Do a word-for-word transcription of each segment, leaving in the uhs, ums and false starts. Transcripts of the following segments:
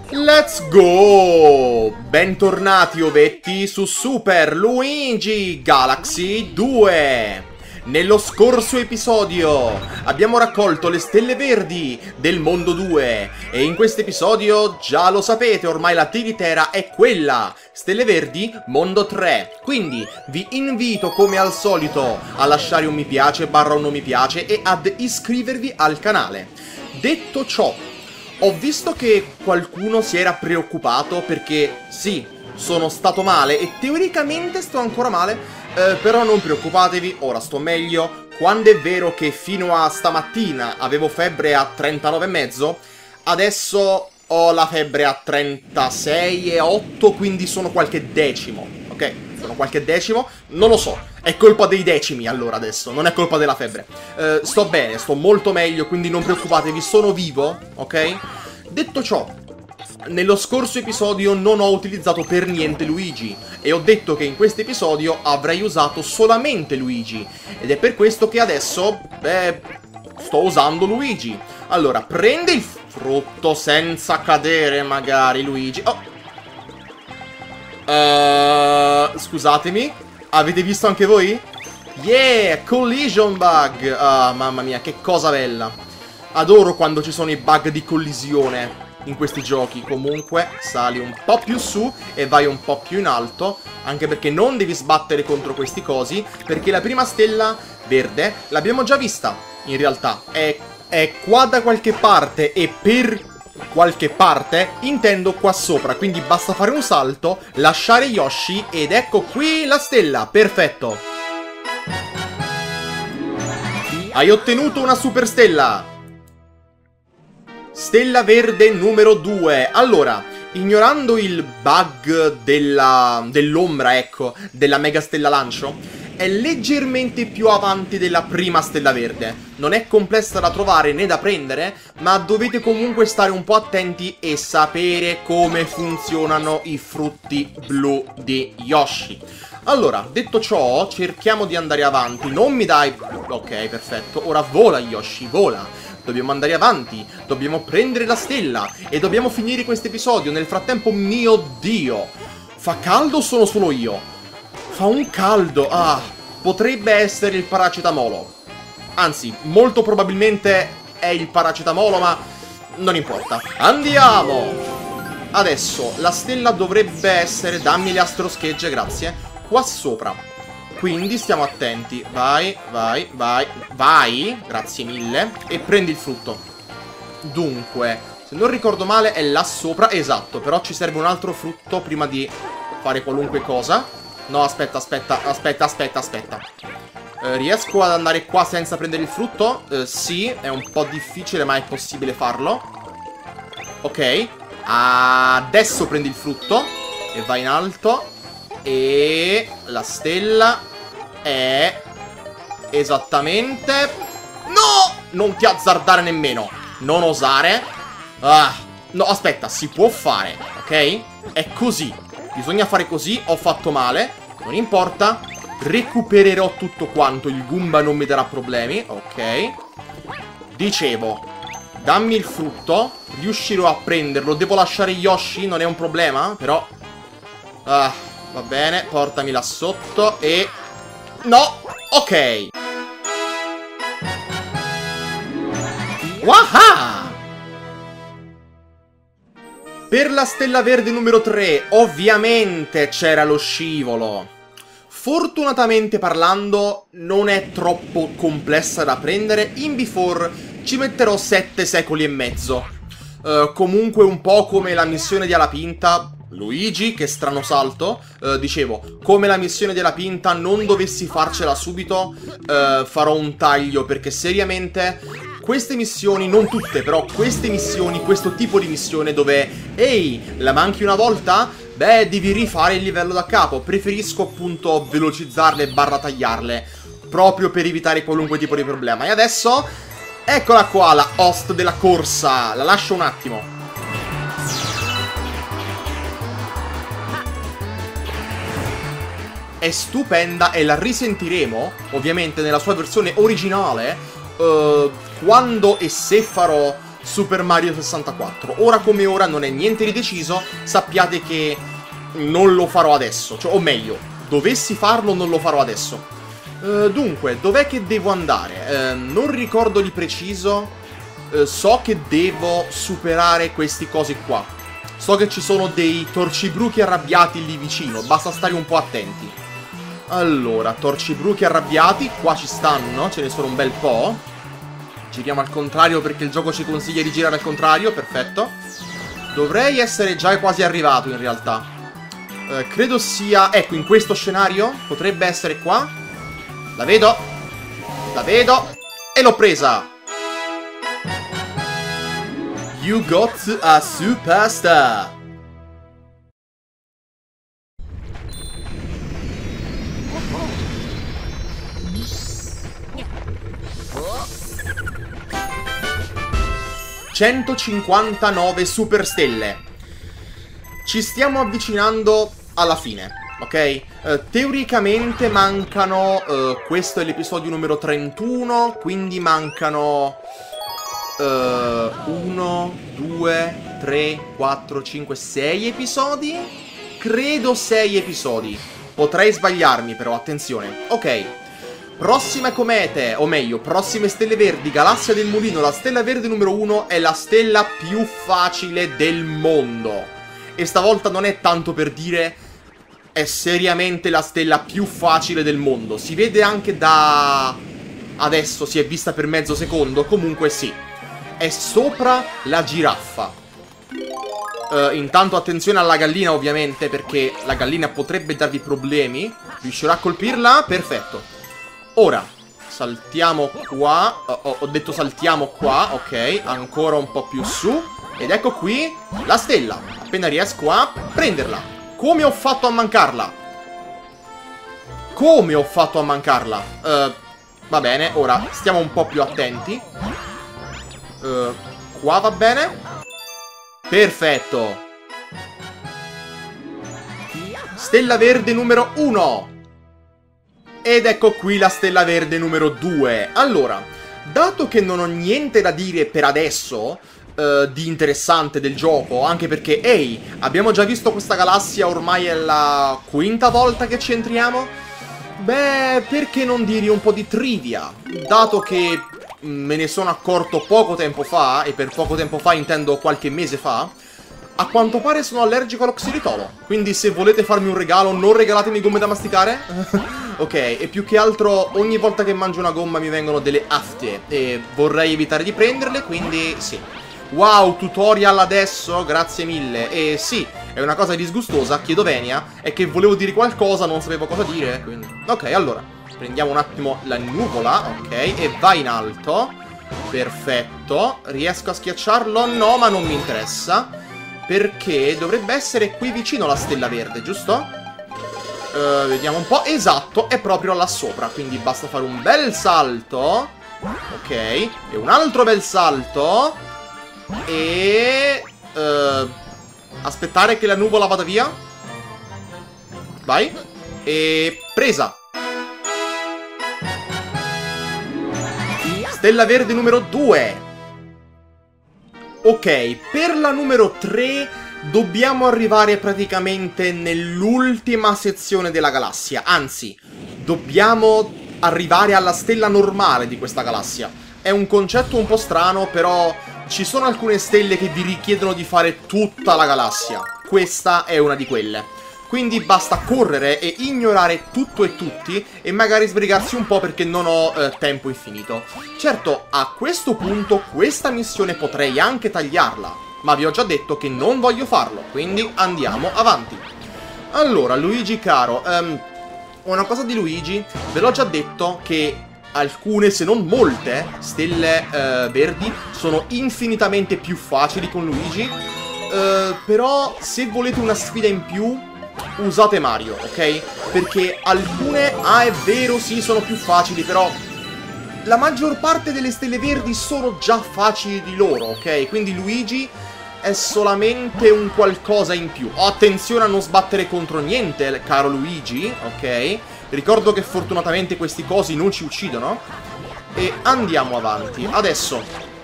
Let's go! Bentornati ovetti su Super Luigi Galaxy due! Nello scorso episodio abbiamo raccolto le stelle verdi del mondo due e in questo episodio, già lo sapete, ormai la tiritera è quella, stelle verdi mondo tre. Quindi vi invito come al solito a lasciare un mi piace barra un non mi piace e ad iscrivervi al canale. Detto ciò, ho visto che qualcuno si era preoccupato perché sì, sono stato male e teoricamente sto ancora male. Eh, però non preoccupatevi, ora sto meglio. Quando è vero che fino a stamattina avevo febbre a trentanove e mezzo, adesso ho la febbre a trentasei e otto, quindi sono qualche decimo, ok? Sono qualche decimo, non lo so, è colpa dei decimi allora adesso, non è colpa della febbre. Eh, sto bene, sto molto meglio, quindi non preoccupatevi, sono vivo, ok? Detto ciò, nello scorso episodio non ho utilizzato per niente Luigi e ho detto che in questo episodio avrei usato solamente Luigi ed è per questo che adesso, beh, sto usando Luigi. Allora, prende il frutto senza cadere magari Luigi. Oh. Uh, scusatemi, avete visto anche voi? Yeah, collision bug. Ah, mamma mia, che cosa bella. Adoro quando ci sono i bug di collisione in questi giochi. Comunque sali un po' più su e vai un po' più in alto, anche perché non devi sbattere contro questi cosi, perché la prima stella verde l'abbiamo già vista in realtà, è, è qua da qualche parte e per qualche parte intendo qua sopra, quindi basta fare un salto, lasciare Yoshi ed ecco qui la stella, perfetto. Hai ottenuto una super stella. Stella verde numero due. Allora, ignorando il bug della dell'ombra, ecco, della mega stella lancio, è leggermente più avanti della prima stella verde. Non è complessa da trovare né da prendere, ma dovete comunque stare un po' attenti e sapere come funzionano i frutti blu di Yoshi. Allora, detto ciò, cerchiamo di andare avanti. Non mi dai... Ok, perfetto. Ora vola Yoshi, vola. Dobbiamo andare avanti, dobbiamo prendere la stella e dobbiamo finire questo episodio. Nel frattempo, mio Dio, fa caldo o sono solo io? Fa un caldo, ah, potrebbe essere il paracetamolo. Anzi, molto probabilmente è il paracetamolo, ma non importa. Andiamo! Adesso, la stella dovrebbe essere, dammi le astroschegge, grazie, qua sopra. Quindi stiamo attenti. Vai, vai, vai, vai. Grazie mille. E prendi il frutto. Dunque, se non ricordo male è là sopra. Esatto, però ci serve un altro frutto prima di fare qualunque cosa. No, aspetta, aspetta, aspetta, aspetta, aspetta. eh, Riesco ad andare qua senza prendere il frutto? Eh, sì, è un po' difficile ma è possibile farlo. Ok. Adesso prendi il frutto e vai in alto. E la stella è esattamente... No! Non ti azzardare nemmeno. Non osare. Ah, no, aspetta, si può fare, ok? È così. Bisogna fare così. Ho fatto male. Non importa. Recupererò tutto quanto. Il Goomba non mi darà problemi. Ok. Dicevo, dammi il frutto. Riuscirò a prenderlo. Devo lasciare Yoshi, non è un problema. Però... Ah... Va bene, portami là sotto e... No! Ok! Waha! Per la stella verde numero tre, ovviamente c'era lo scivolo. Fortunatamente parlando, non è troppo complessa da prendere. In B quattro ci metterò sette secoli e mezzo. Uh, comunque un po' come la missione di Alapinta... Luigi, che strano salto. uh, Dicevo, come la missione della Pinta non dovessi farcela subito, uh, farò un taglio, perché seriamente queste missioni, non tutte, però queste missioni, questo tipo di missione dove ehi, la manchi una volta? Beh, devi rifare il livello da capo. Preferisco appunto velocizzarle barra tagliarle, proprio per evitare qualunque tipo di problema. E adesso, eccola qua, la host della corsa. La lascio un attimo. È stupenda e la risentiremo, ovviamente nella sua versione originale, uh, quando e se farò Super Mario sessantaquattro. Ora come ora non è niente di deciso, sappiate che non lo farò adesso, cioè, o meglio, dovessi farlo non lo farò adesso. Uh, dunque, dov'è che devo andare? Uh, non ricordo di preciso, uh, so che devo superare questi cosi qua. So che ci sono dei torcibruchi arrabbiati lì vicino, basta stare un po' attenti. Allora, torcibruchi arrabbiati, qua ci stanno, ce ne sono un bel po'. Giriamo al contrario perché il gioco ci consiglia di girare al contrario, perfetto. Dovrei essere già quasi arrivato in realtà. Eh, credo sia, ecco, in questo scenario, potrebbe essere qua. La vedo, la vedo, e l'ho presa. You got a superstar. centocinquantanove superstelle. Ci stiamo avvicinando alla fine, ok? Uh, teoricamente mancano, uh, questo è l'episodio numero trentuno, quindi mancano uno, due, tre, quattro, cinque, sei episodi? Credo sei episodi. Potrei sbagliarmi però, attenzione. Ok. Prossime comete, o meglio, prossime stelle verdi, Galassia del Mulino. La stella verde numero uno è la stella più facile del mondo. E stavolta non è tanto per dire, è seriamente la stella più facile del mondo. Si vede anche da... adesso, si è vista per mezzo secondo, comunque sì. È sopra la giraffa. Uh, intanto attenzione alla gallina ovviamente, perché la gallina potrebbe darvi problemi. Riuscirà a colpirla? Perfetto. Ora, saltiamo qua, ho, ho detto saltiamo qua, ok, ancora un po' più su, ed ecco qui la stella, appena riesco a prenderla. Come ho fatto a mancarla? Come ho fatto a mancarla? Uh, va bene, ora stiamo un po' più attenti. Uh, qua va bene? Perfetto. Stella verde numero uno. Ed ecco qui la stella verde numero due. Allora, dato che non ho niente da dire per adesso uh, di interessante del gioco, anche perché, ehi, abbiamo già visto questa galassia, ormai è la quinta volta che ci entriamo, beh, perché non dirgli un po' di trivia? Dato che me ne sono accorto poco tempo fa, e per poco tempo fa intendo qualche mese fa, a quanto pare sono allergico allo xilitolo. Quindi se volete farmi un regalo, non regalatemi gomme da masticare. Ok, e più che altro ogni volta che mangio una gomma mi vengono delle afte e vorrei evitare di prenderle, quindi sì. Wow, tutorial adesso, grazie mille. E sì, è una cosa disgustosa, chiedo venia, è che volevo dire qualcosa, non sapevo cosa dire, quindi... Ok, allora, prendiamo un attimo la nuvola, ok, e va in alto. Perfetto, riesco a schiacciarlo? No, ma non mi interessa, perché dovrebbe essere qui vicino la stella verde, giusto? Uh, vediamo un po'. Esatto, è proprio là sopra. Quindi basta fare un bel salto. Ok, e un altro bel salto. E... Uh, aspettare che la nuvola vada via. Vai. E... presa. Stella verde numero due. Ok, per la numero tre dobbiamo arrivare praticamente nell'ultima sezione della galassia. Anzi, dobbiamo arrivare alla stella normale di questa galassia. È un concetto un po' strano, però ci sono alcune stelle che vi richiedono di fare tutta la galassia. Questa è una di quelle. Quindi basta correre e ignorare tutto e tutti e magari sbrigarsi un po' perché non ho eh, tempo infinito. Certo, a questo punto questa missione potrei anche tagliarla, ma vi ho già detto che non voglio farlo, quindi andiamo avanti. Allora, Luigi caro, um, una cosa di Luigi, ve l'ho già detto che alcune, se non molte, stelle uh, verdi sono infinitamente più facili con Luigi, uh, però se volete una sfida in più, usate Mario, ok? Perché alcune, ah è vero, sì, sono più facili, però la maggior parte delle stelle verdi sono già facili di loro, ok? Quindi Luigi è solamente un qualcosa in più. Oh, attenzione a non sbattere contro niente, caro Luigi, ok? Ricordo che fortunatamente questi cosi non ci uccidono. E andiamo avanti. Adesso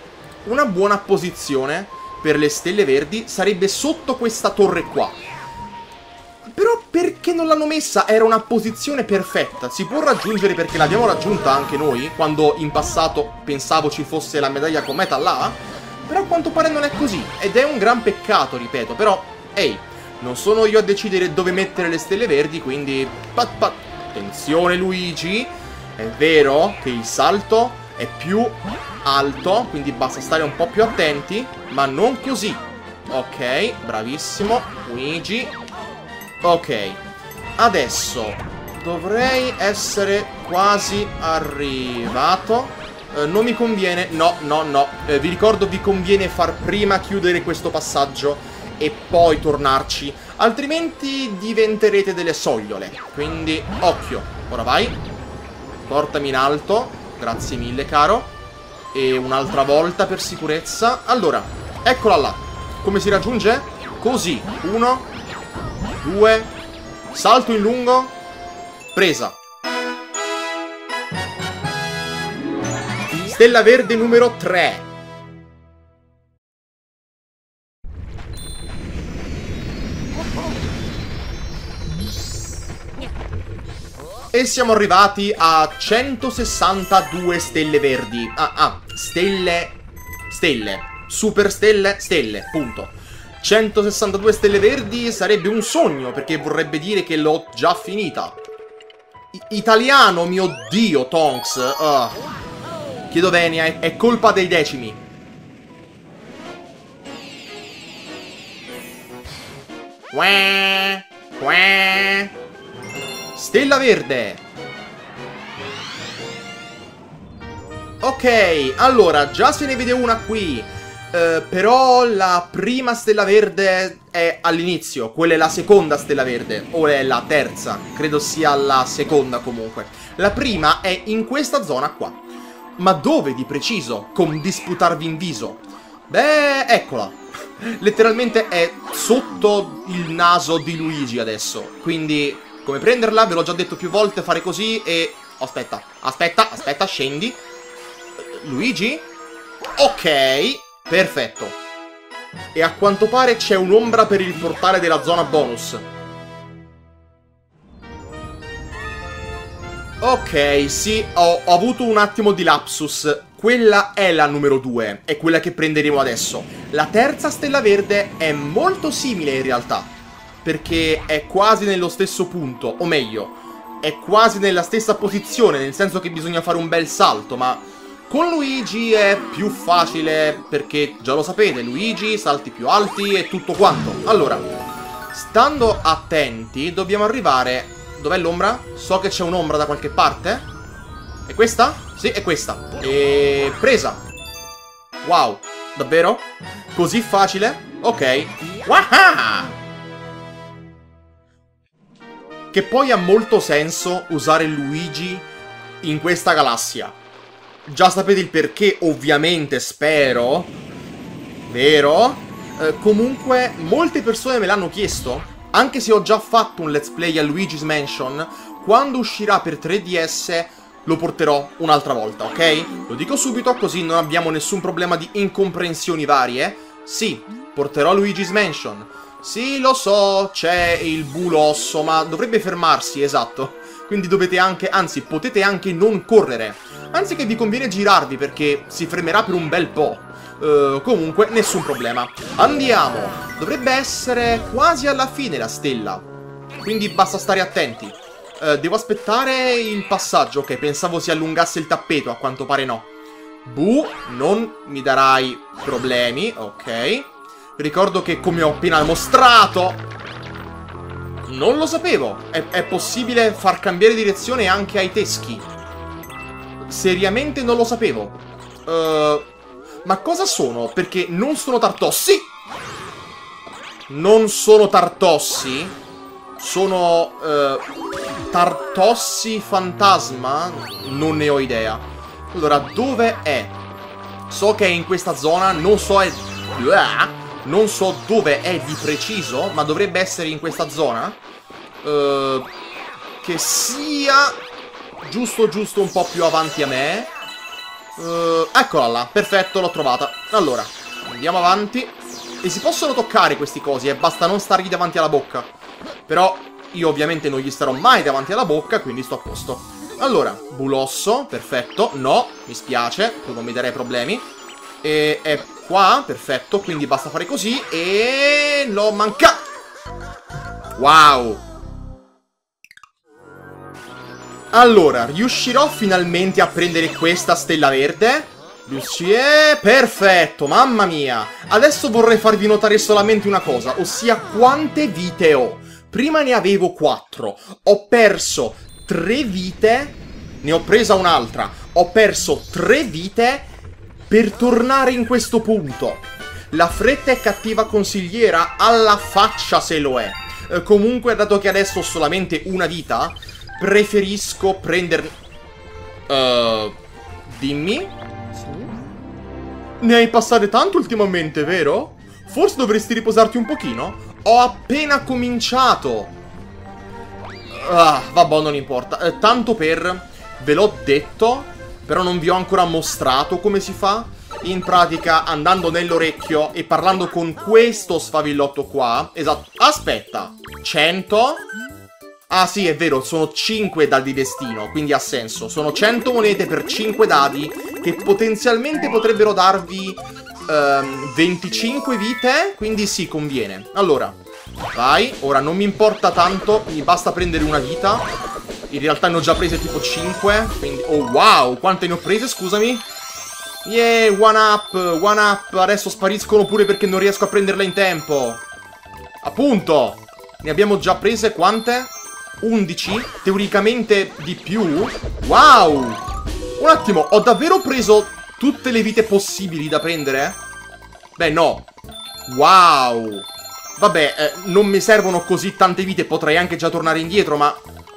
una buona posizione per le stelle verdi sarebbe sotto questa torre qua. Però perché non l'hanno messa? Era una posizione perfetta. Si può raggiungere perché l'abbiamo raggiunta anche noi, quando in passato pensavo ci fosse la medaglia cometa là. Però a quanto pare non è così. Ed è un gran peccato, ripeto. Però, ehi, non sono io a decidere dove mettere le stelle verdi, quindi... Pat, pat. Attenzione Luigi. È vero che il salto è più alto, quindi basta stare un po' più attenti, ma non così. Ok, bravissimo Luigi. Ok, adesso dovrei essere quasi arrivato. eh, Non mi conviene, no, no, no eh, Vi ricordo, vi conviene far prima chiudere questo passaggio e poi tornarci, altrimenti diventerete delle sogliole. Quindi, occhio, ora vai. Portami in alto, grazie mille caro. E un'altra volta per sicurezza. Allora, eccola là. Come si raggiunge? Così, uno, due, salto in lungo, presa. Stella verde numero tre. E siamo arrivati a centosessantadue stelle verdi. Ah, ah, stelle... Stelle. Super stelle, stelle, punto. centosessantadue stelle verdi sarebbe un sogno, perché vorrebbe dire che l'ho già finita. I italiano, mio Dio, Tonks. Uh. Chiedo venia, è, è colpa dei decimi. Uè, uè. Stella verde. Ok, allora, già se ne vede una qui. Uh, però la prima stella verde è all'inizio. Quella è la seconda stella verde. O è la terza. Credo sia la seconda comunque. La prima è in questa zona qua. Ma dove di preciso? Con disputarvi in viso? Beh, eccola. Letteralmente è sotto il naso di Luigi adesso. Quindi, come prenderla? Ve l'ho già detto più volte, fare così e... Aspetta, aspetta, aspetta, scendi. Luigi? Ok, perfetto. E a quanto pare c'è un'ombra per il portale della zona bonus. Ok, sì, ho, ho avuto un attimo di lapsus. Quella è la numero due, è quella che prenderemo adesso. La terza stella verde è molto simile in realtà, perché è quasi nello stesso punto, o meglio, è quasi nella stessa posizione, nel senso che bisogna fare un bel salto, ma con Luigi è più facile, perché già lo sapete, Luigi, salti più alti e tutto quanto. Allora, stando attenti, dobbiamo arrivare... Dov'è l'ombra? So che c'è un'ombra da qualche parte. È questa? Sì, è questa. E... presa. Wow, davvero? Così facile? Ok. Waha! Che poi ha molto senso usare Luigi in questa galassia. Già sapete il perché, ovviamente, spero. Vero? Eh, comunque, molte persone me l'hanno chiesto. Anche se ho già fatto un let's play a Luigi's Mansion, quando uscirà per tre D S lo porterò un'altra volta, ok? Lo dico subito, così non abbiamo nessun problema di incomprensioni varie. Sì, porterò Luigi's Mansion. Sì, lo so, c'è il bulosso, ma dovrebbe fermarsi, esatto. Quindi dovete anche, anzi, potete anche non correre. Anzi che vi conviene girarvi, perché si fermerà per un bel po'. Uh, comunque, nessun problema. Andiamo. Dovrebbe essere quasi alla fine la stella, quindi basta stare attenti. uh, Devo aspettare il passaggio. Ok, pensavo si allungasse il tappeto, a quanto pare no. Buh, non mi darai problemi. Ok. Ricordo che, come ho appena mostrato, non lo sapevo, è, è possibile far cambiare direzione anche ai teschi. Seriamente non lo sapevo. uh, Ma cosa sono? Perché non sono tartossi. Non sono tartossi. Sono uh, tartossi fantasma? Non ne ho idea. Allora, dove è? So che è in questa zona. Non so è... Non so dove è di preciso, ma dovrebbe essere in questa zona. uh, Che sia giusto giusto un po' più avanti a me. Uh, eccola là, perfetto, l'ho trovata. Allora, andiamo avanti. E si possono toccare questi cosi, eh, basta non stargli davanti alla bocca. Però io ovviamente non gli starò mai davanti alla bocca, quindi sto a posto. Allora, bulosso, perfetto. No, mi spiace, tu non mi darei problemi. E è qua, perfetto, quindi basta fare così. E l'ho mancato. Wow. Allora, riuscirò finalmente a prendere questa stella verde? Riuscirò... Perfetto, mamma mia. Adesso vorrei farvi notare solamente una cosa, ossia quante vite ho. Prima ne avevo quattro. Ho perso tre vite. Ne ho presa un'altra. Ho perso tre vite per tornare in questo punto. La fretta è cattiva consigliera? Alla faccia se lo è. Eh, comunque, dato che adesso ho solamente una vita, preferisco prenderne... Uh, dimmi? Ne hai passate tanto ultimamente, vero? Forse dovresti riposarti un pochino? Ho appena cominciato. Ah, vabbè, non importa. Eh, tanto per... Ve l'ho detto, però non vi ho ancora mostrato come si fa. In pratica, andando nell'orecchio e parlando con questo sfavillotto qua. Esatto. Aspetta. cento... Ah sì, è vero, sono cinque dadi destino, quindi ha senso. Sono cento monete per cinque dadi che potenzialmente potrebbero darvi um, venticinque vite, quindi sì, conviene. Allora, vai, ora non mi importa tanto, mi basta prendere una vita. In realtà ne ho già prese tipo cinque, quindi... Oh wow, quante ne ho prese, scusami? Yeah, one up, one up, adesso spariscono pure perché non riesco a prenderla in tempo. Appunto, ne abbiamo già prese quante? undici? Teoricamente di più? Wow! Un attimo, ho davvero preso tutte le vite possibili da prendere? Beh, no. Wow! Vabbè, eh, non mi servono così tante vite, potrei anche già tornare indietro, ma...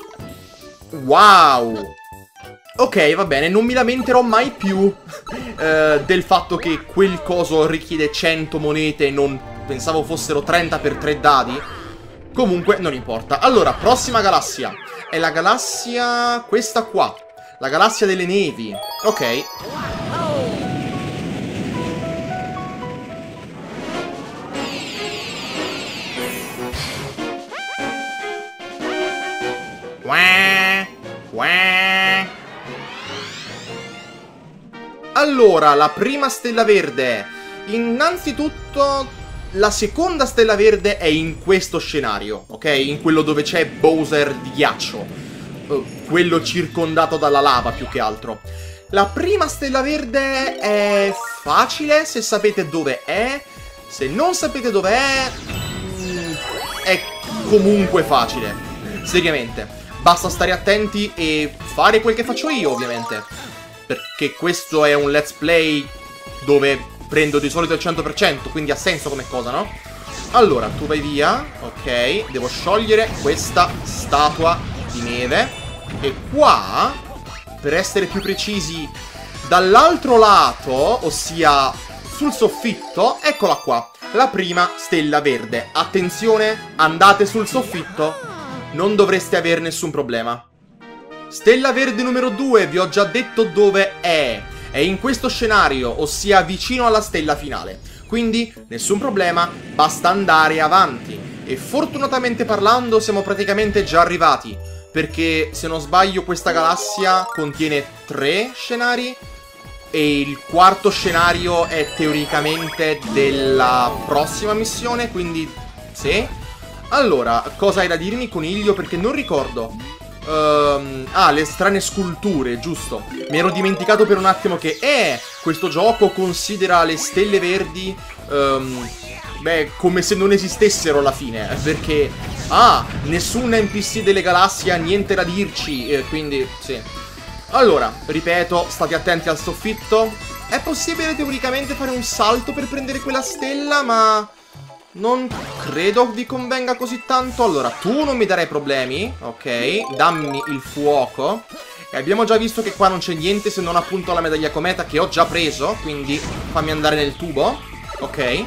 Wow! Ok, va bene, non mi lamenterò mai più eh, del fatto che quel coso richiede cento monete e non pensavo fossero trenta per tre dadi. Comunque, non importa. Allora, prossima galassia. È la galassia... questa qua. La galassia delle nevi. Ok. Allora, la prima stella verde. Innanzitutto... La seconda stella verde è in questo scenario, ok? In quello dove c'è Bowser di ghiaccio. Uh, quello circondato dalla lava, più che altro. La prima stella verde è facile, se sapete dove è. Se non sapete dove è... Mm, è comunque facile. Seriamente. Basta stare attenti e fare quel che faccio io, ovviamente. Perché questo è un let's play dove... prendo di solito il cento per cento, quindi ha senso come cosa, no? Allora, tu vai via. Ok, devo sciogliere questa statua di neve. E qua, per essere più precisi, dall'altro lato, ossia sul soffitto, eccola qua, la prima stella verde. Attenzione, andate sul soffitto, non dovreste avere nessun problema. Stella verde numero due, vi ho già detto dove è. È in questo scenario, ossia vicino alla stella finale. Quindi, nessun problema, basta andare avanti. E fortunatamente parlando, siamo praticamente già arrivati. Perché, se non sbaglio, questa galassia contiene tre scenari. E il quarto scenario è teoricamente della prossima missione, quindi... sì. Allora, cosa hai da dirmi, coniglio? Perché non ricordo... Um, ah, le strane sculture, giusto. Mi ero dimenticato per un attimo che eh, questo gioco considera le stelle verdi um, beh, come se non esistessero alla fine. Perché ah, nessun N P C delle galassie ha niente da dirci, eh, quindi sì. Allora, ripeto, state attenti al soffitto. È possibile teoricamente fare un salto per prendere quella stella, ma... non credo vi convenga così tanto. Allora, tu non mi darai problemi. Ok, dammi il fuoco. E abbiamo già visto che qua non c'è niente se non appunto la medaglia cometa che ho già preso. Quindi fammi andare nel tubo. Ok.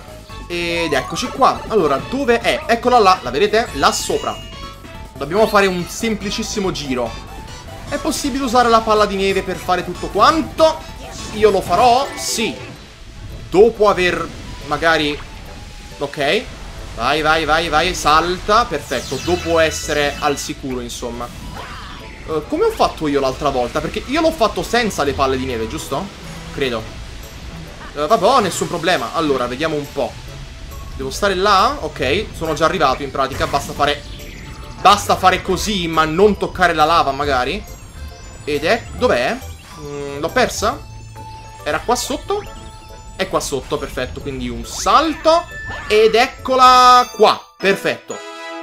Ed eccoci qua. Allora, dove è? Eccola là, la vedete? Là sopra. Dobbiamo fare un semplicissimo giro. È possibile usare la palla di neve per fare tutto quanto? io lo farò, sì. Dopo aver magari... Ok. Vai, vai, vai, vai, salta. Perfetto, dopo essere al sicuro, insomma. uh, Come ho fatto io l'altra volta? Perché io l'ho fatto senza le palle di neve, giusto? Credo. uh, Vabbè, nessun problema. Allora, vediamo un po'. Devo stare là? Ok, sono già arrivato in pratica. Basta fare... Basta fare così, ma non toccare la lava, magari. Ed è... Dov'è? Mm, l'ho persa? Era qua sotto? È qua sotto, perfetto. Quindi un salto. Ed eccola qua. Perfetto.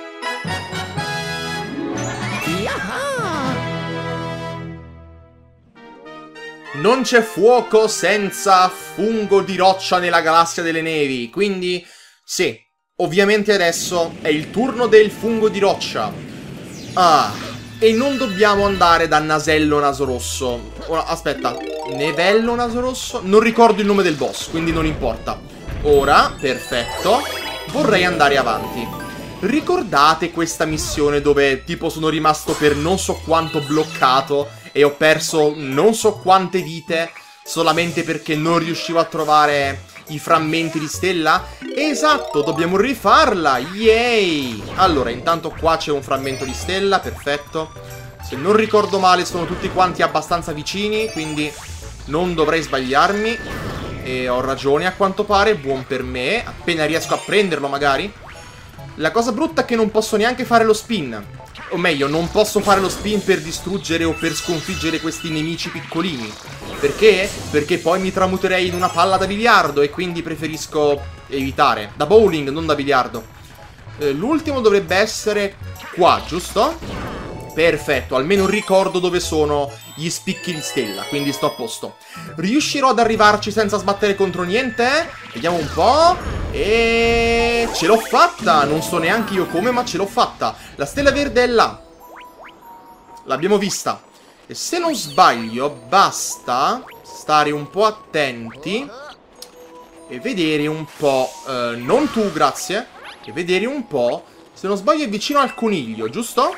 Non c'è fuoco senza fungo di roccia nella galassia delle nevi. Quindi, sì, ovviamente adesso è il turno del fungo di roccia. Ah... E non dobbiamo andare da Nasello Nasorosso. Ora, aspetta. Nevello Nasorosso? Non ricordo il nome del boss, quindi non importa. Ora, perfetto. Vorrei andare avanti. Ricordate questa missione dove tipo sono rimasto per non so quanto bloccato e ho perso non so quante vite solamente perché non riuscivo a trovare i frammenti di stella? Esatto, dobbiamo rifarla, yay! Allora, intanto qua c'è un frammento di stella, perfetto. Se non ricordo male sono tutti quanti abbastanza vicini, quindi non dovrei sbagliarmi. E ho ragione a quanto pare, buon per me, appena riesco a prenderlo magari. La cosa brutta è che non posso neanche fare lo spin. O meglio, non posso fare lo spin per distruggere o per sconfiggere questi nemici piccolini. Perché? Perché poi mi tramuterei in una palla da biliardo e quindi preferisco evitare. Da bowling, non da biliardo. eh, L'ultimo dovrebbe essere qua, giusto? Perfetto, almeno ricordo dove sono gli spicchi di stella, quindi sto a posto. Riuscirò ad arrivarci senza sbattere contro niente? Vediamo un po'. E... ce l'ho fatta! Non so neanche io come, ma ce l'ho fatta. La stella verde è là. L'abbiamo vista. E se non sbaglio, basta stare un po' attenti e vedere un po'... Uh, non tu, grazie. E vedere un po'... Se non sbaglio è vicino al coniglio, giusto?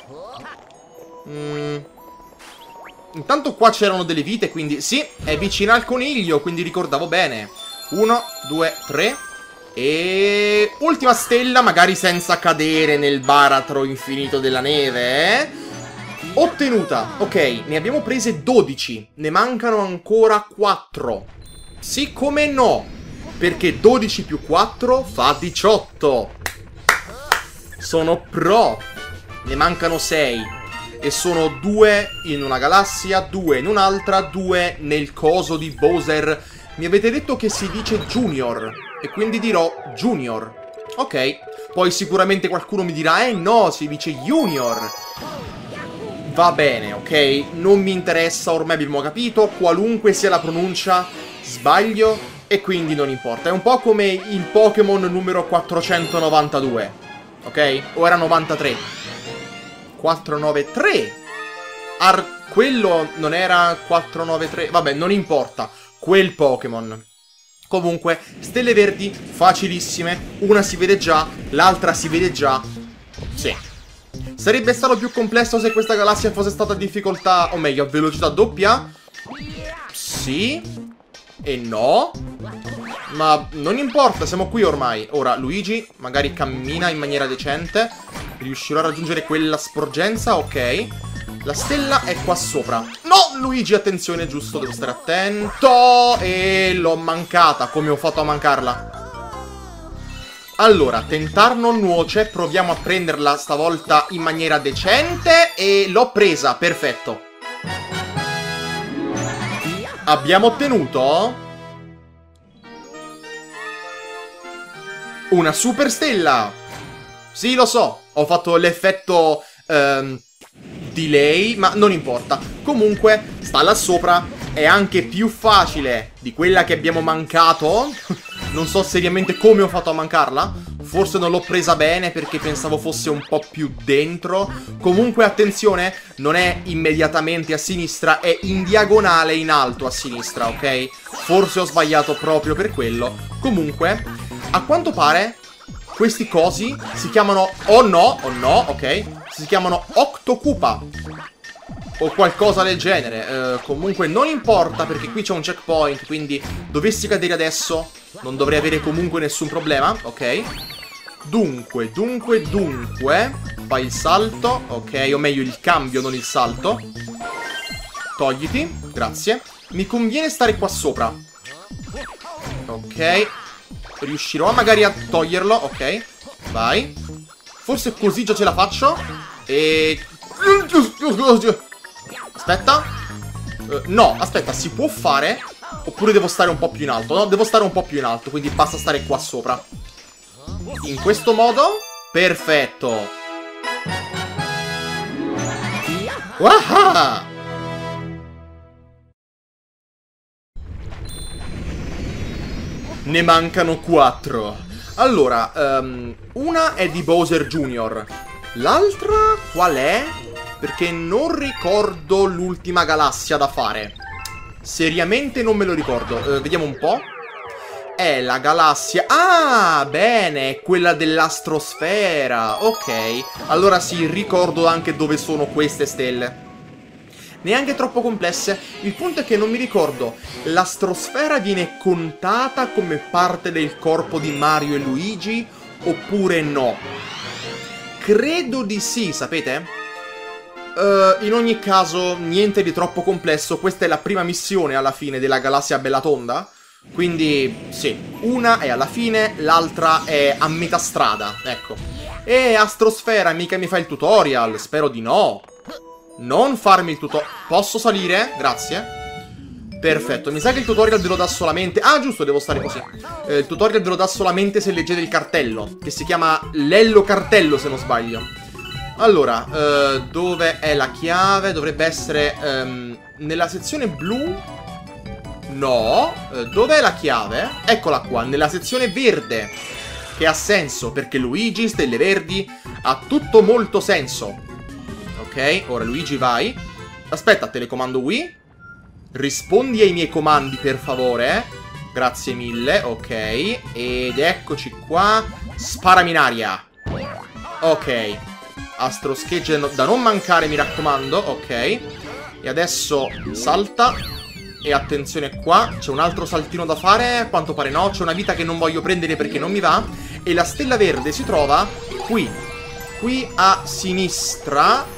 Mm. Intanto qua c'erano delle vite, quindi sì, è vicino al coniglio, quindi ricordavo bene. Uno, due, tre. E... ultima stella, magari senza cadere nel baratro infinito della neve, eh? Ottenuta. Ok, ne abbiamo prese dodici. Ne mancano ancora quattro. Sì, come no? Perché dodici più quattro fa diciotto. Sono pro. Ne mancano sei. E sono due in una galassia, due in un'altra, due nel coso di Bowser. Mi avete detto che si dice Junior, e quindi dirò Junior. Ok, poi sicuramente qualcuno mi dirà, eh no, si dice Junior. Va bene, ok, non mi interessa, ormai abbiamo capito, qualunque sia la pronuncia, sbaglio, e quindi non importa. È un po' come il Pokémon numero quattrocentonovantadue, ok? O era novantatré? quattrocentonovantatré. Ar quello non era quattrocentonovantatré. Vabbè, non importa. Quel Pokémon. Comunque, stelle verdi facilissime. Una si vede già, l'altra si vede già. Sì. Sarebbe stato più complesso se questa galassia fosse stata a difficoltà, o meglio, a velocità doppia? Sì. E no. Ma non importa, siamo qui ormai. Ora, Luigi magari cammina in maniera decente. Riuscirò a raggiungere quella sporgenza, ok. La stella è qua sopra. No, Luigi, attenzione, giusto, devo stare attento. E l'ho mancata, come ho fatto a mancarla? Allora, tentar non nuoce. Proviamo a prenderla stavolta in maniera decente. E l'ho presa, perfetto. Abbiamo ottenuto una super stella. Sì, lo so, ho fatto l'effetto ehm, delay, ma non importa. Comunque, sta là sopra, è anche più facile di quella che abbiamo mancato. Non so seriamente come ho fatto a mancarla. Forse non l'ho presa bene perché pensavo fosse un po' più dentro. Comunque, attenzione, non è immediatamente a sinistra, è in diagonale in alto a sinistra, ok? Forse ho sbagliato proprio per quello. Comunque, a quanto pare... questi cosi si chiamano... oh no, oh no, ok. Si chiamano Octocupa. o qualcosa del genere. Uh, comunque non importa, perché qui c'è un checkpoint, quindi dovessi cadere adesso non dovrei avere comunque nessun problema, ok? Dunque, dunque, dunque fai il salto, ok, o meglio il cambio, non il salto. Togliti, grazie. Mi conviene stare qua sopra. Ok. Riuscirò magari a toglierlo, ok. Vai. Forse così già ce la faccio. E... Aspetta. uh, No, aspetta, si può fare? Oppure devo stare un po' più in alto? No, devo stare un po' più in alto, quindi basta stare qua sopra. In questo modo. Perfetto. Waha! Ne mancano quattro. Allora, um, una è di Bowser Junior L'altra qual è? Perché non ricordo l'ultima galassia da fare. Seriamente non me lo ricordo. uh, Vediamo un po'. È la galassia... Ah, bene, è quella dell'astrosfera. Ok, allora sì, ricordo anche dove sono queste stelle. Neanche troppo complesse. Il punto è che non mi ricordo, l'astrosfera viene contata come parte del corpo di Mario e Luigi oppure no? Credo di sì, sapete? Uh, in ogni caso, niente di troppo complesso. Questa è la prima missione alla fine della galassia Bellatonda. Quindi, sì, una è alla fine, l'altra è a metà strada, ecco. E astrosfera, mica mi fa il tutorial? Spero di no. Non farmi il tutorial. Posso salire? Grazie. Perfetto, mi sa che il tutorial ve lo dà solamente... Ah, giusto, devo stare così. eh, Il tutorial ve lo dà solamente se leggete il cartello, che si chiama Lello Cartello, se non sbaglio. Allora, eh, dove è la chiave? Dovrebbe essere ehm, nella sezione blu. No, eh, dov'è la chiave? Eccola qua, nella sezione verde. Che ha senso, perché Luigi, stelle verdi, ha tutto molto senso. Ok, ora Luigi vai. Aspetta, telecomando Wii. Rispondi ai miei comandi per favore. Grazie mille, ok. Ed eccoci qua. Sparami in aria. Ok. Astro Schegge da non mancare, mi raccomando, ok. E adesso salta. E attenzione qua, c'è un altro saltino da fare. A quanto pare no, c'è una vita che non voglio prendere perché non mi va. E la stella verde si trova qui. Qui a sinistra.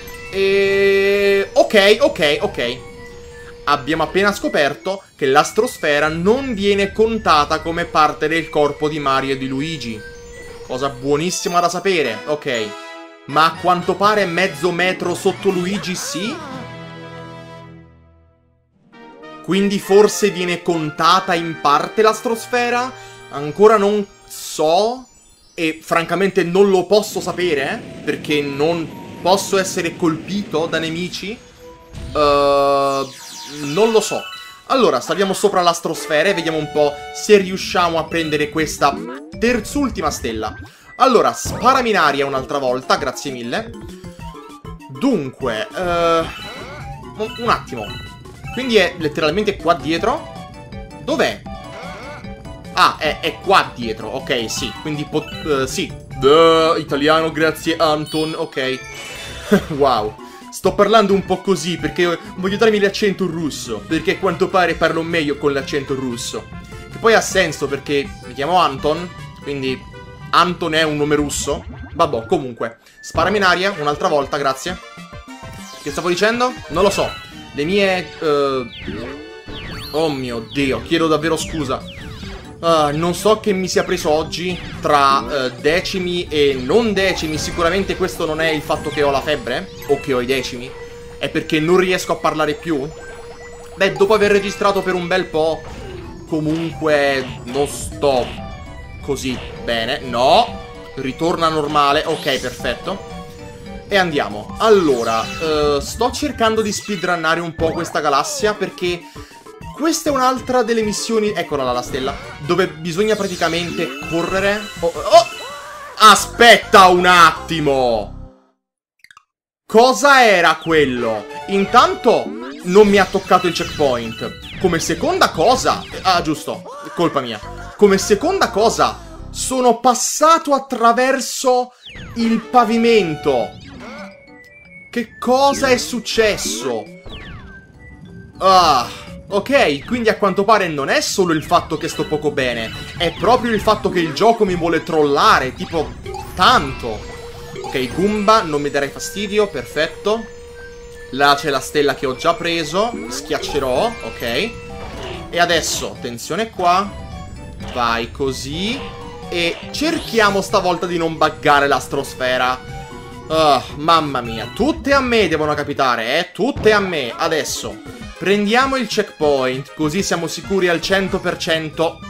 E... Ok, ok, ok. Abbiamo appena scoperto che l'astrosfera non viene contata come parte del corpo di Mario e di Luigi. Cosa buonissima da sapere, ok. Ma a quanto pare mezzo metro sotto Luigi sì? Quindi forse viene contata in parte l'astrosfera? Ancora non so. E francamente non lo posso sapere, perché non... Posso essere colpito da nemici? Uh, non lo so. Allora, saliamo sopra l'astrosfera e vediamo un po' se riusciamo a prendere questa terzultima stella. Allora, sparami in aria un'altra volta, grazie mille. Dunque, uh, un attimo. Quindi è letteralmente qua dietro? Dov'è? Ah, è, è qua dietro, ok, sì. Quindi, uh, sì. Duh, italiano, grazie Anton, ok. Wow, sto parlando un po' così perché voglio darmi l'accento russo, perché a quanto pare parlo meglio con l'accento russo. Che poi ha senso perché mi chiamo Anton, quindi Anton è un nome russo. Vabbè, comunque, sparami in aria un'altra volta, grazie. Che stavo dicendo? Non lo so. Le mie... Uh... Oh mio Dio, chiedo davvero scusa. Uh, non so che mi sia preso oggi tra uh, decimi e non decimi. Sicuramente questo non è il fatto che ho la febbre o che ho i decimi, è perché non riesco a parlare più. Beh, dopo aver registrato per un bel po', comunque non sto così bene. No, ritorna normale. Ok, perfetto. E andiamo. Allora, uh, sto cercando di speedrunnare un po' questa galassia perché... Questa è un'altra delle missioni, eccola là la stella, dove bisogna praticamente correre. Oh, oh! Aspetta un attimo! Cosa era quello? Intanto non mi ha toccato il checkpoint. Come seconda cosa... Ah, giusto, colpa mia. Come seconda cosa, sono passato attraverso il pavimento. Che cosa è successo? Ah, ok, quindi a quanto pare non è solo il fatto che sto poco bene, è proprio il fatto che il gioco mi vuole trollare, tipo, tanto. Ok, Goomba, non mi darai fastidio, perfetto. Là c'è la stella che ho già preso, schiaccerò, ok. E adesso, attenzione qua, vai così, e cerchiamo stavolta di non buggare l'astrosfera. Oh, mamma mia, tutte a me devono capitare, eh, tutte a me. Adesso, prendiamo il checkpoint, così siamo sicuri al cento per cento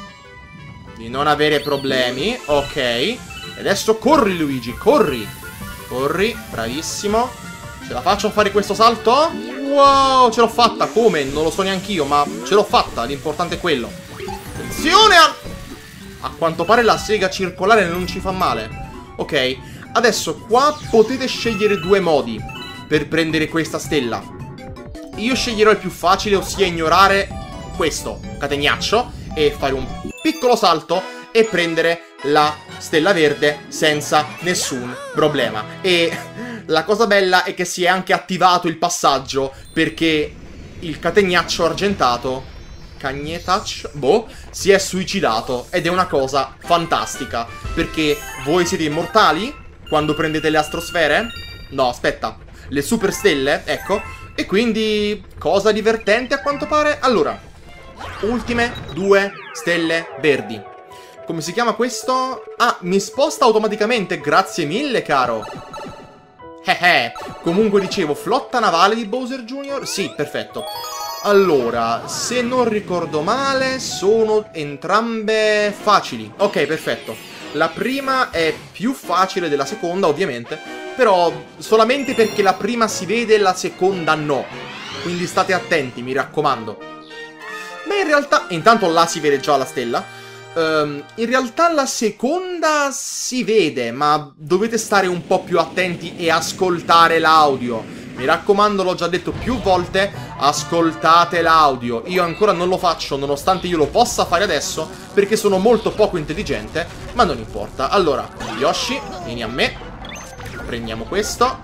di non avere problemi, ok. E adesso corri Luigi, corri, corri, bravissimo. Ce la faccio a fare questo salto? Wow, ce l'ho fatta, come? Non lo so neanch'io, ma ce l'ho fatta, l'importante è quello. Attenzione a... A quanto pare la sega circolare non ci fa male. Ok, adesso qua potete scegliere due modi per prendere questa stella. Io sceglierò il più facile, ossia ignorare questo catenaccio e fare un piccolo salto e prendere la stella verde senza nessun problema. E la cosa bella è che si è anche attivato il passaggio, perché il catenaccio argentato, Cagnetach, boh, si è suicidato, ed è una cosa fantastica, perché voi siete immortali quando prendete le astrosfere? No, aspetta, le super stelle, ecco, e quindi cosa divertente a quanto pare. Allora, ultime due stelle verdi. Come si chiama questo? Ah, mi sposta automaticamente, grazie mille caro. Eh eh, comunque dicevo, flotta navale di Bowser Junior? Sì, perfetto. Allora, se non ricordo male, sono entrambe facili. Ok, perfetto. La prima è più facile della seconda, ovviamente, però solamente perché la prima si vede e la seconda no. Quindi state attenti, mi raccomando. Beh, in realtà, intanto là si vede già la stella. Um, in realtà la seconda si vede, ma dovete stare un po' più attenti e ascoltare l'audio. Mi raccomando, l'ho già detto più volte, ascoltate l'audio. Io ancora non lo faccio, nonostante io lo possa fare adesso, perché sono molto poco intelligente, ma non importa. Allora, Yoshi, vieni a me. Prendiamo questo.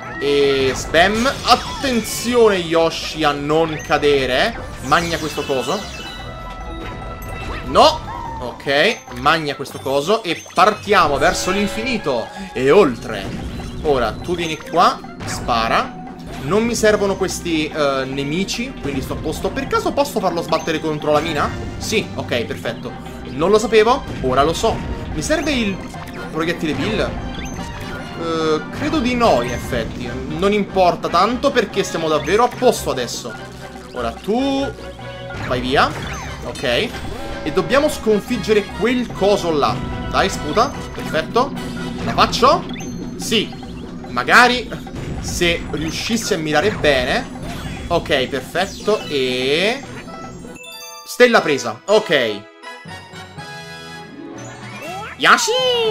E spam. Attenzione Yoshi a non cadere. Magna questo coso. No! Ok, magna questo coso e partiamo verso l'infinito e oltre. Ora, tu vieni qua, spara. Non mi servono questi uh, nemici, quindi sto a posto. Per caso posso farlo sbattere contro la mina? Sì, ok, perfetto. Non lo sapevo, ora lo so. Mi serve il proiettile Bill? Uh, credo di no, in effetti. Non importa tanto perché siamo davvero a posto adesso. Ora tu vai via. Ok. E dobbiamo sconfiggere quel coso là. Dai, sputa. Perfetto. La faccio? Sì. Magari... se riuscissi a mirare bene. Ok, perfetto. E... stella presa. Ok. Yoshi!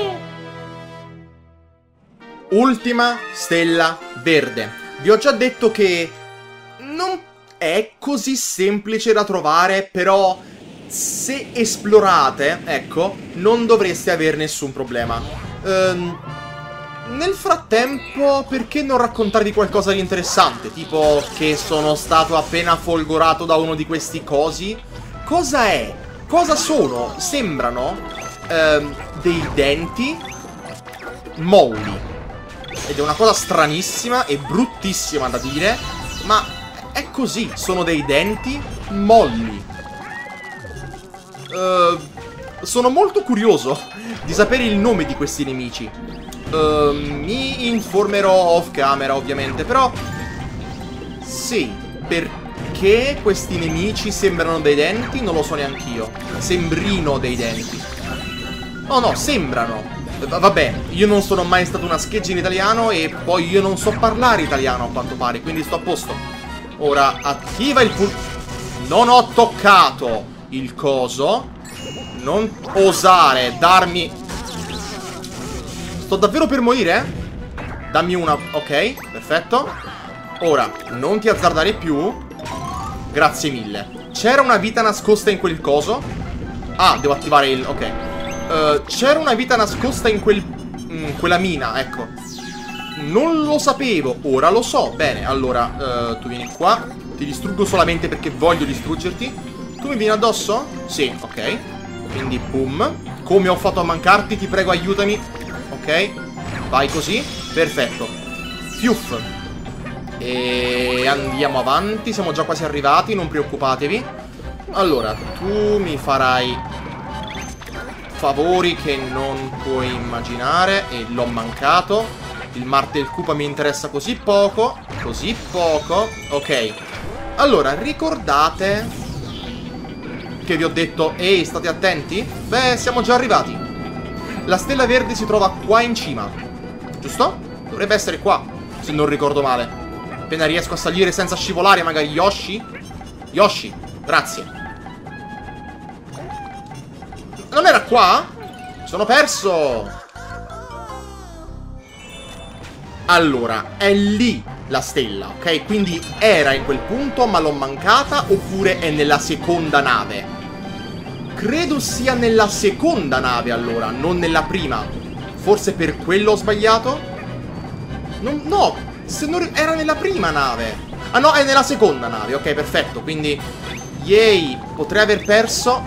Ultima stella verde. Vi ho già detto che non è così semplice da trovare, però se esplorate, ecco, non dovreste avere nessun problema. Ehm... Nel frattempo, perché non raccontarvi qualcosa di interessante? Tipo che sono stato appena folgorato da uno di questi cosi. Cosa è? Cosa sono? Sembrano ehm, dei denti molli. Ed è una cosa stranissima e bruttissima da dire, ma è così, sono dei denti molli. Uh, sono molto curioso di sapere il nome di questi nemici. Uh, mi informerò off camera, ovviamente, però sì, perché questi nemici sembrano dei denti non lo so neanch'io. Sembrino dei denti. Oh no, sembrano. Vabbè, io non sono mai stato una scheggia in italiano e poi io non so parlare italiano a quanto pare, quindi sto a posto. Ora attiva il pul... Non ho toccato il coso. Non osare darmi... Sto davvero per morire? Dammi una... Ok, perfetto. Ora, non ti azzardare più. Grazie mille. C'era una vita nascosta in quel coso? Ah, devo attivare il... Ok. Uh, C'era una vita nascosta in quel... in quella mina, ecco. Non lo sapevo, ora lo so. Bene, allora, uh, tu vieni qua. Ti distruggo solamente perché voglio distruggerti. Tu mi vieni addosso? Sì, ok. Quindi, boom. Come ho fatto a mancarti? Ti prego, aiutami. Ok. Vai così. Perfetto. Fiuff. E andiamo avanti. Siamo già quasi arrivati, non preoccupatevi. Allora, tu mi farai favori che non puoi immaginare. E l'ho mancato. Il Mar del Koopa mi interessa così poco. Così poco. Ok. Allora, ricordate che vi ho detto, ehi, state attenti? Beh, siamo già arrivati. La stella verde si trova qua in cima, giusto? Dovrebbe essere qua, se non ricordo male. Appena riesco a salire senza scivolare, magari Yoshi? Yoshi, grazie. Non era qua? Sono perso. Allora, è lì la stella, ok? Quindi era in quel punto ma l'ho mancata, oppure è nella seconda nave? Credo sia nella seconda nave allora, non nella prima. Forse per quello ho sbagliato? Non, no, se non era nella prima nave. Ah no, è nella seconda nave, ok, perfetto. Quindi, yay, potrei aver perso.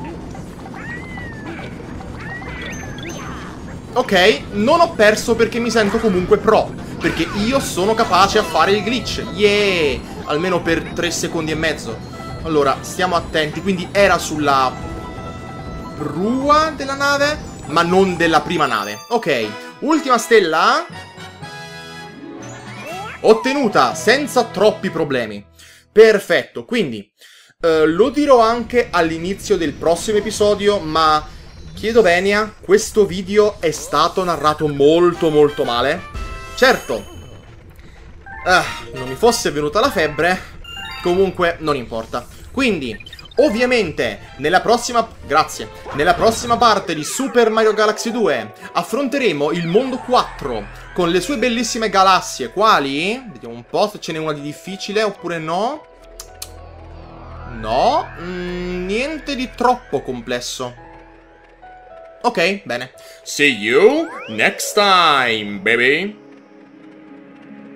Ok, non ho perso perché mi sento comunque pro. Perché io sono capace a fare il glitch. Yeah! Almeno per tre secondi e mezzo. Allora, stiamo attenti. Quindi era sulla prua della nave, ma non della prima nave. Ok, ultima stella ottenuta senza troppi problemi. Perfetto, quindi eh, lo dirò anche all'inizio del prossimo episodio, ma chiedo venia, questo video è stato narrato molto molto male. Certo, ah, non mi fosse venuta la febbre, comunque non importa. Quindi, ovviamente, nella prossima, grazie, nella prossima parte di Super Mario Galaxy due affronteremo il mondo quattro con le sue bellissime galassie. Quali? Vediamo un po' se ce n'è una di difficile oppure no. No, mm, niente di troppo complesso. Ok, bene. See you next time, baby.